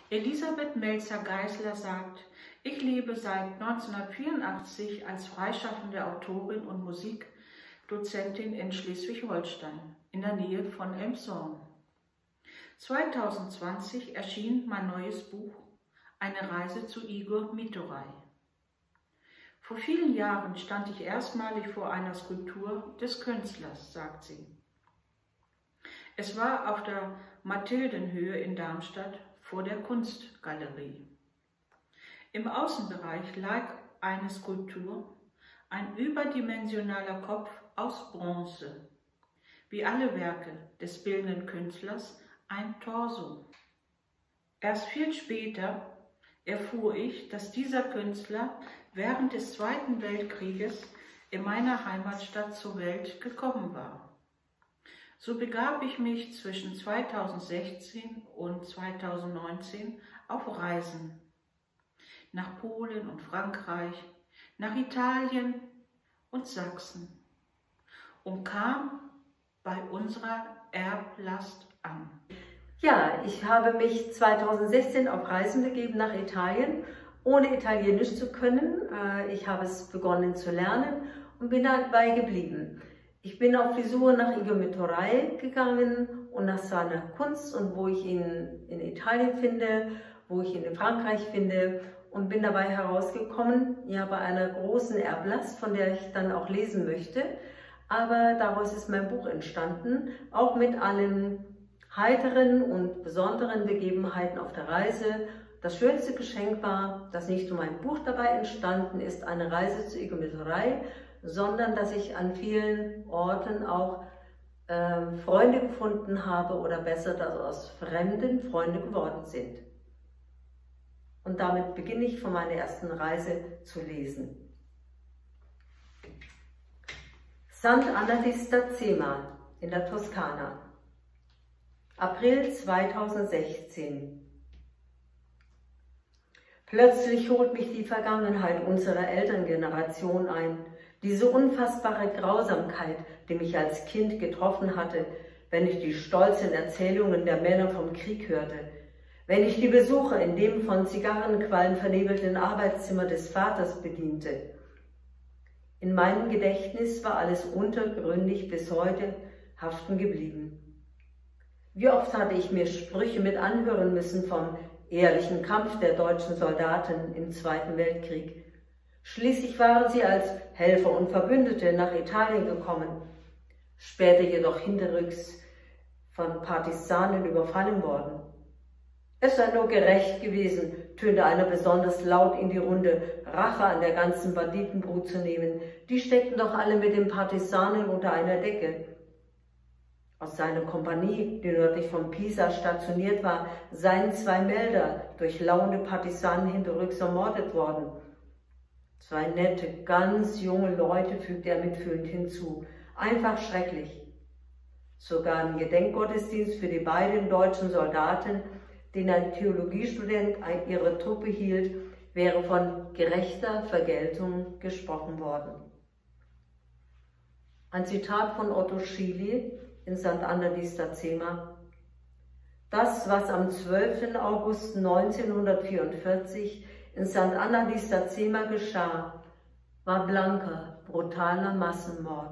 Elisabeth Melzer-Geisler sagt, ich lebe seit 1984 als freischaffende Autorin und Musikdozentin in Schleswig-Holstein, in der Nähe von Elmshorn. 2020 erschien mein neues Buch Eine Reise zu Igor Mitorai. Vor vielen Jahren stand ich erstmalig vor einer Skulptur des Künstlers, sagt sie. Es war auf der Mathildenhöhe in Darmstadt vor der Kunstgalerie. Im Außenbereich lag eine Skulptur, ein überdimensionaler Kopf aus Bronze, wie alle Werke des bildenden Künstlers ein Torso. Erst viel später erfuhr ich, dass dieser Künstler während des Zweiten Weltkrieges in meiner Heimatstadt zur Welt gekommen war. So begab ich mich zwischen 2016 und 2019 auf Reisen nach Polen und Frankreich, nach Italien und Sachsen und kam bei unserer Erblast an. Ja, ich habe mich 2016 auf Reisen begeben nach Italien, ohne Italienisch zu können. Ich habe es begonnen zu lernen und bin dabei geblieben. Ich bin auf die Suche nach Igor Mitorai gegangen und nach seiner Kunst und wo ich ihn in Italien finde, wo ich ihn in Frankreich finde und bin dabei herausgekommen, ja, bei einer großen Erblast, von der ich dann auch lesen möchte. Aber daraus ist mein Buch entstanden, auch mit allen heiteren und besonderen Begebenheiten auf der Reise. Das schönste Geschenk war, dass nicht nur mein Buch dabei entstanden ist, eine Reise zu Igor Mitorai, sondern dass ich an vielen Orten auch Freunde gefunden habe oder besser, dass aus Fremden Freunde geworden sind. Und damit beginne ich von meiner ersten Reise zu lesen. Sant'Anna di Stazzema in der Toskana. April 2016. Plötzlich holt mich die Vergangenheit unserer Elterngeneration ein. Diese unfassbare Grausamkeit, die mich als Kind getroffen hatte, wenn ich die stolzen Erzählungen der Männer vom Krieg hörte, wenn ich die Besucher in dem von Zigarrenqualm vernebelten Arbeitszimmer des Vaters bediente. In meinem Gedächtnis war alles untergründig bis heute haften geblieben. Wie oft hatte ich mir Sprüche mit anhören müssen vom ehrlichen Kampf der deutschen Soldaten im Zweiten Weltkrieg. Schließlich waren sie als Helfer und Verbündete nach Italien gekommen, später jedoch hinterrücks von Partisanen überfallen worden. Es sei nur gerecht gewesen, tönte einer besonders laut in die Runde, Rache an der ganzen Banditenbrut zu nehmen. Die steckten doch alle mit den Partisanen unter einer Decke. Aus seiner Kompanie, die nördlich von Pisa stationiert war, seien 2 Melder durch lauernde Partisanen hinterrücks ermordet worden. 2 nette, ganz junge Leute, fügte er mitfühlend hinzu. Einfach schrecklich. Sogar ein Gedenkgottesdienst für die beiden deutschen Soldaten, den ein Theologiestudent ihre Truppe hielt, wäre von gerechter Vergeltung gesprochen worden. Ein Zitat von Otto Schily in Sant'Anna di Stazzema. Das, was am 12. August 1944 in Sant'Anna di Stazzema geschah, war blanker, brutaler Massenmord.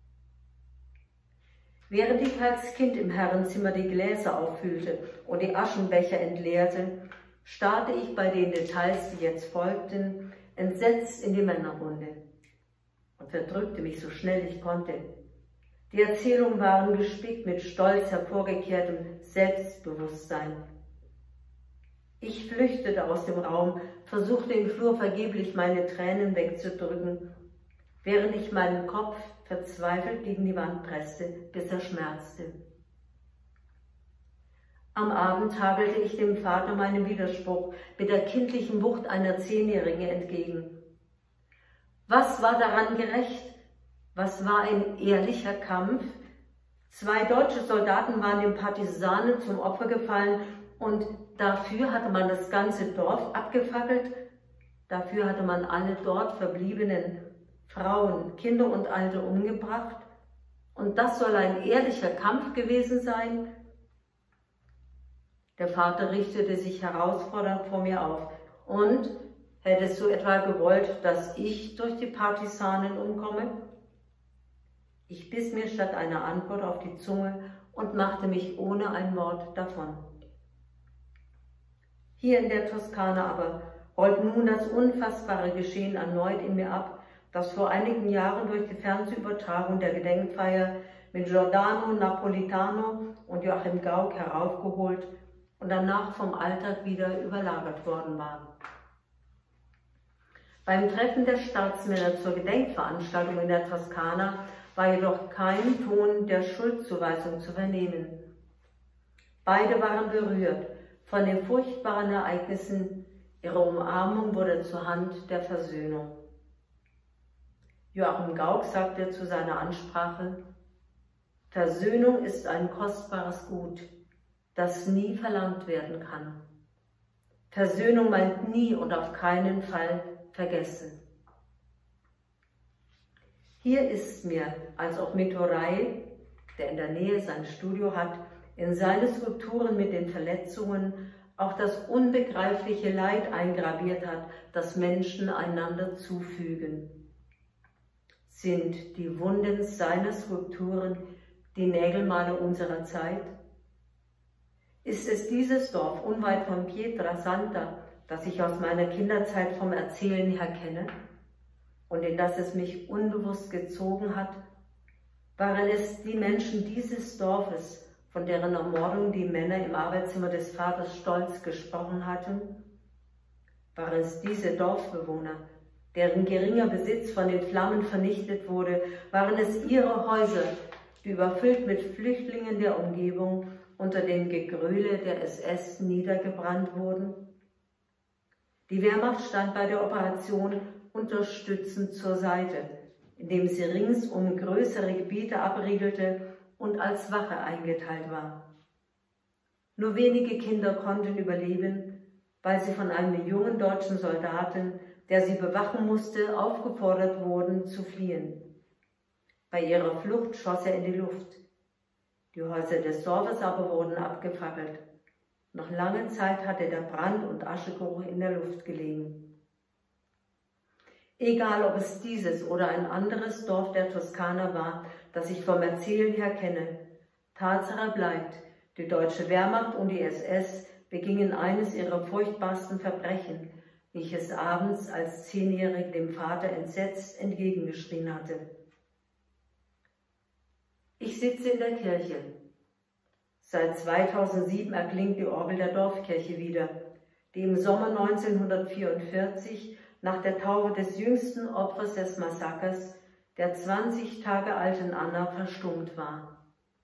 Während ich als Kind im Herrenzimmer die Gläser auffüllte und die Aschenbecher entleerte, starrte ich bei den Details, die jetzt folgten, entsetzt in die Männerrunde und verdrückte mich so schnell ich konnte. Die Erzählungen waren gespickt mit stolz hervorgekehrtem Selbstbewusstsein. Ich flüchtete aus dem Raum, versuchte im Flur vergeblich meine Tränen wegzudrücken, während ich meinen Kopf verzweifelt gegen die Wand presste, bis er schmerzte. Am Abend hagelte ich dem Vater meinen Widerspruch mit der kindlichen Wucht einer 10-Jährigen entgegen. Was war daran gerecht? Was war ein ehrlicher Kampf? 2 deutsche Soldaten waren den Partisanen zum Opfer gefallen und dafür hatte man das ganze Dorf abgefackelt. Dafür hatte man alle dort verbliebenen Frauen, Kinder und Alte umgebracht. Und das soll ein ehrlicher Kampf gewesen sein? Der Vater richtete sich herausfordernd vor mir auf. Und hättest du etwa gewollt, dass ich durch die Partisanen umkomme? Ich biss mir statt einer Antwort auf die Zunge und machte mich ohne ein Wort davon. Hier in der Toskana aber rollt nun das unfassbare Geschehen erneut in mir ab, das vor einigen Jahren durch die Fernsehübertragung der Gedenkfeier mit Giordano Napolitano und Joachim Gauck heraufgeholt und danach vom Alltag wieder überlagert worden war. Beim Treffen der Staatsmänner zur Gedenkveranstaltung in der Toskana war jedoch kein Ton der Schuldzuweisung zu vernehmen. Beide waren berührt von den furchtbaren Ereignissen, ihre Umarmung wurde zur Hand der Versöhnung. Joachim Gauck sagte zu seiner Ansprache: Versöhnung ist ein kostbares Gut, das nie verlangt werden kann. Versöhnung meint nie und auf keinen Fall vergessen. Hier ist mir, als auch Mituray, der in der Nähe sein Studio hat, in seine Skulpturen mit den Verletzungen auch das unbegreifliche Leid eingraviert hat, das Menschen einander zufügen. Sind die Wunden seiner Skulpturen die Nägelmale unserer Zeit? Ist es dieses Dorf unweit von Pietrasanta, das ich aus meiner Kinderzeit vom Erzählen her kenne und in das es mich unbewusst gezogen hat? Waren es die Menschen dieses Dorfes, von deren Ermordung die Männer im Arbeitszimmer des Vaters stolz gesprochen hatten? Waren es diese Dorfbewohner, deren geringer Besitz von den Flammen vernichtet wurde? Waren es ihre Häuser, die überfüllt mit Flüchtlingen der Umgebung unter dem Gegröle der SS niedergebrannt wurden? Die Wehrmacht stand bei der Operation unterstützend zur Seite, indem sie ringsum größere Gebiete abriegelte und als Wache eingeteilt war. Nur wenige Kinder konnten überleben, weil sie von einem jungen deutschen Soldaten, der sie bewachen musste, aufgefordert wurden, zu fliehen. Bei ihrer Flucht schoss er in die Luft. Die Häuser des Dorfes aber wurden abgefackelt. Noch lange Zeit hatte der Brand- und Aschegeruch in der Luft gelegen. Egal, ob es dieses oder ein anderes Dorf der Toskana war, das ich vom Erzählen her kenne, Tatsache bleibt, die deutsche Wehrmacht und die SS begingen eines ihrer furchtbarsten Verbrechen, wie ich es abends als 10-Jährige dem Vater entsetzt entgegengeschrien hatte. Ich sitze in der Kirche. Seit 2007 erklingt die Orgel der Dorfkirche wieder, die im Sommer 1944 nach der Taufe des jüngsten Opfers des Massakers, der 20 Tage alten Anna, verstummt war.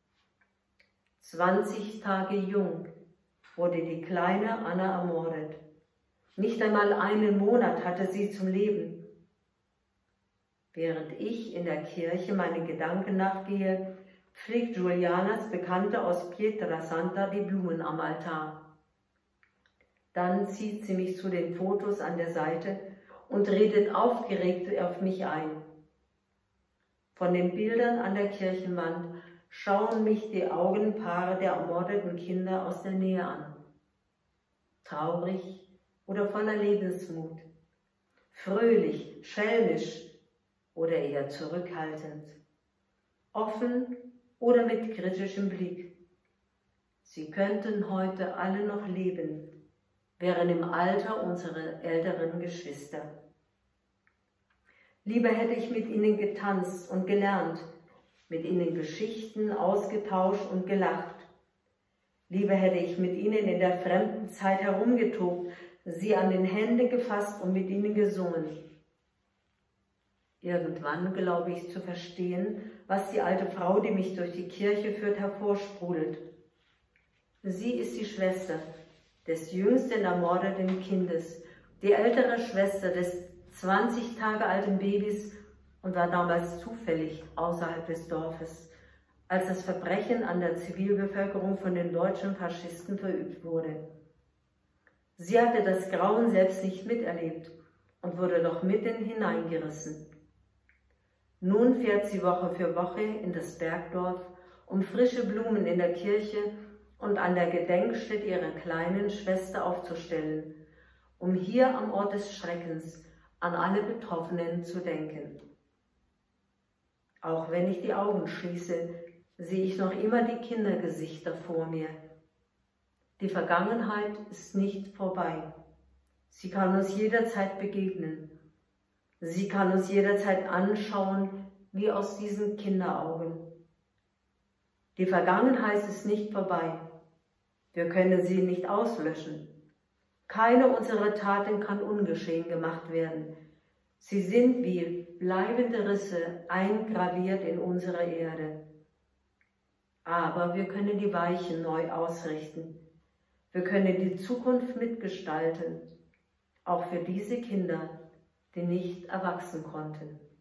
20 Tage jung wurde die kleine Anna ermordet. Nicht einmal einen Monat hatte sie zum Leben. Während ich in der Kirche meinen Gedanken nachgehe, pflegt Julianas Bekannte aus Pietrasanta die Blumen am Altar. Dann zieht sie mich zu den Fotos an der Seite und redet aufgeregt auf mich ein. Von den Bildern an der Kirchenwand schauen mich die Augenpaare der ermordeten Kinder aus der Nähe an. Traurig oder voller Lebensmut, fröhlich, schelmisch oder eher zurückhaltend, offen oder mit kritischem Blick. Sie könnten heute alle noch leben, wären im Alter unserer älteren Geschwister. Lieber hätte ich mit ihnen getanzt und gelernt, mit ihnen Geschichten ausgetauscht und gelacht. Lieber hätte ich mit ihnen in der fremden Zeit herumgetobt, sie an den Händen gefasst und mit ihnen gesungen. Irgendwann glaube ich zu verstehen, was die alte Frau, die mich durch die Kirche führt, hervorsprudelt. Sie ist die Schwester des jüngsten ermordeten Kindes, die ältere Schwester des 20 Tage alten Babys und war damals zufällig außerhalb des Dorfes, als das Verbrechen an der Zivilbevölkerung von den deutschen Faschisten verübt wurde. Sie hatte das Grauen selbst nicht miterlebt und wurde doch mitten hineingerissen. Nun fährt sie Woche für Woche in das Bergdorf, um frische Blumen in der Kirche und an der Gedenkstätte ihrer kleinen Schwester aufzustellen, um hier am Ort des Schreckens an alle Betroffenen zu denken. Auch wenn ich die Augen schließe, sehe ich noch immer die Kindergesichter vor mir. Die Vergangenheit ist nicht vorbei. Sie kann uns jederzeit begegnen. Sie kann uns jederzeit anschauen, wie aus diesen Kinderaugen. Die Vergangenheit ist nicht vorbei. Wir können sie nicht auslöschen. Keine unserer Taten kann ungeschehen gemacht werden. Sie sind wie bleibende Risse eingraviert in unsere Erde. Aber wir können die Weichen neu ausrichten. Wir können die Zukunft mitgestalten, auch für diese Kinder, die nicht erwachsen konnten.